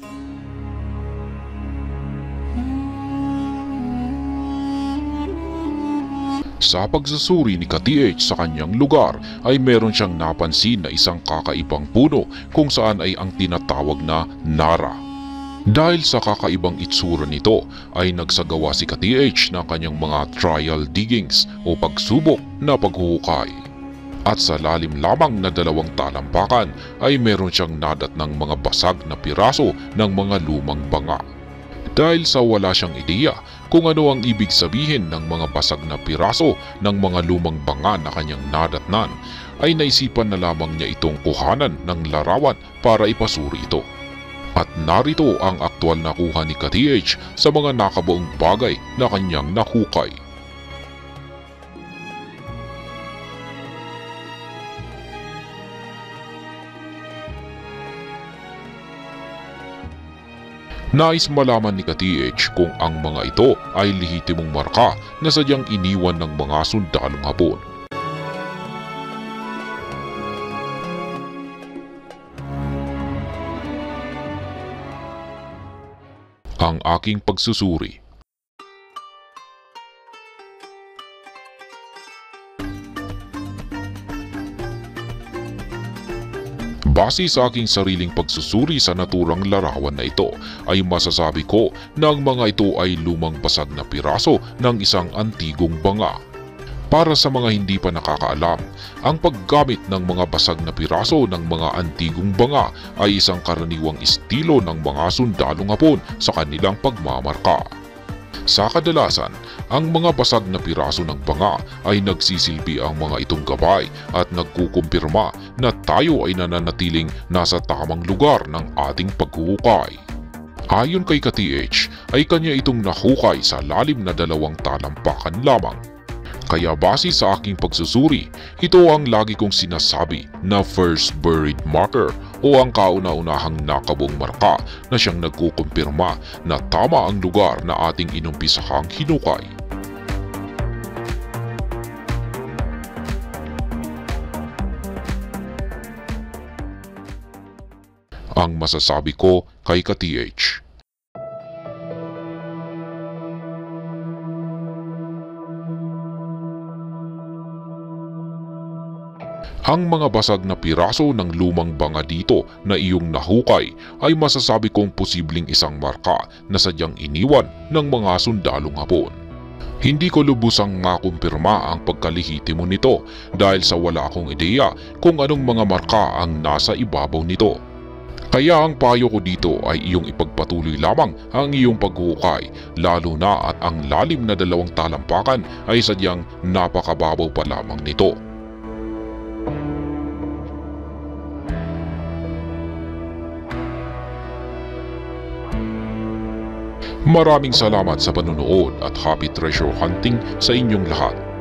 Sa pagsusuri ni ka-TH sa kanyang lugar ay meron siyang napansin na isang kakaibang puno kung saan ay ang tinatawag na Nara. Dahil sa kakaibang itsura nito ay nagsagawa si ka-TH ng kanyang mga trial diggings o pagsubok na paghuhukay. At sa lalim lamang na 2 talampakan ay meron siyang nadat ng mga basag na piraso ng mga lumang banga. Dahil sa wala siyang ideya kung ano ang ibig sabihin ng mga basag na piraso ng mga lumang banga na kanyang nadatnan, ay naisipan na lamang niya itong kuhanan ng larawan para ipasuri ito. At narito ang aktwal na kuha ni ka-TH sa mga nakabuong bagay na kanyang nahukay. Nais malaman ni ka-TH kung ang mga ito ay lehitimong marka na sadyang iniwan ng mga sundalong Hapon. Ang aking pagsusuri. Base sa aking sariling pagsusuri sa naturang larawan na ito, ay masasabi ko na ang mga ito ay lumang basag na piraso ng isang antigong banga. Para sa mga hindi pa nakakaalam, ang paggamit ng mga basag na piraso ng mga antigong banga ay isang karaniwang estilo ng mga sundalong Hapon sa kanilang pagmamarka. Sa kadalasan, ang mga basag na piraso ng banga ay nagsisilbi ang mga itong gabay at nagkukumpirma na tayo ay nananatiling nasa tamang lugar ng ating paghuhukay. Ayon kay ka-TH ay kanya itong nahukay sa lalim na 2 talampakan lamang. Kaya base sa aking pagsusuri, ito ang lagi kong sinasabi na first buried marker o ang kauna-unahang nakabuong marka na siyang nagkukumpirma na tama ang lugar na ating inumpisahang hinukay. Ang masasabi ko kay ka-TH. Ang mga basag na piraso ng lumang banga dito na iyong nahukay ay masasabi kong posibleng isang marka na sadyang iniwan ng mga sundalong Hapon. Hindi ko lubusang makumpirma ang pagkalihitimo nito dahil sa wala akong ideya kung anong mga marka ang nasa ibabaw nito. Kaya ang payo ko dito ay iyong ipagpatuloy lamang ang iyong paghuhukay, lalo na at ang lalim na 2 talampakan ay sadyang napakababaw pa lamang nito. Maraming salamat sa panonood at happy treasure hunting sa inyong lahat.